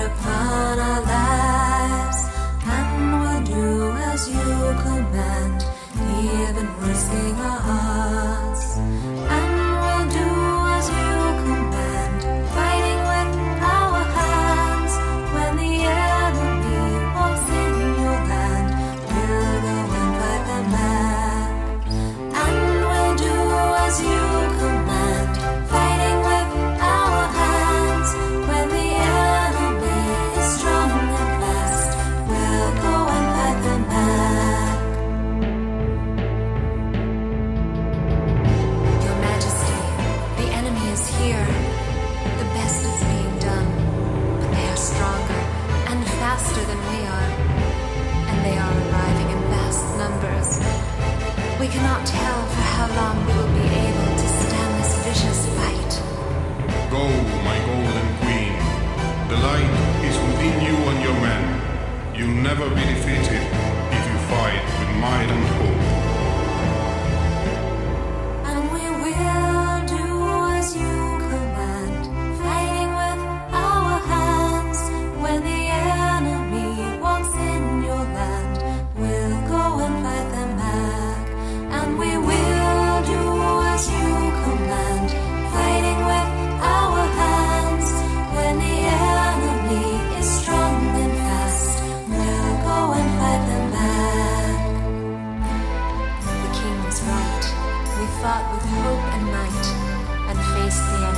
upon our lives, and we'll do as you command, even risking our hearts. And we'll do as you command, fighting with our hands. When the enemy walks in your land, we'll go and fight them back. And we'll do as you command, fighting with our hands. When the enemy is strong and fast, we'll go and fight them back. Your Majesty, the enemy is here. The best is being done, but they are stronger and faster than we are, and they are arriving in vast numbers. We cannot tell for how long we will be able to stand this vicious fight. Go, my golden queen. The light is within you and your men. You'll never be defeated if you fight with might and hope. And we will do as you command, fighting with our hands. When the enemy walks in your land, we'll go and fight them back. And we will do as you command, fighting with our hands. When the enemy is strong and fast, we'll go and fight them back. The king was right. We fought with hope and might, and faced the enemy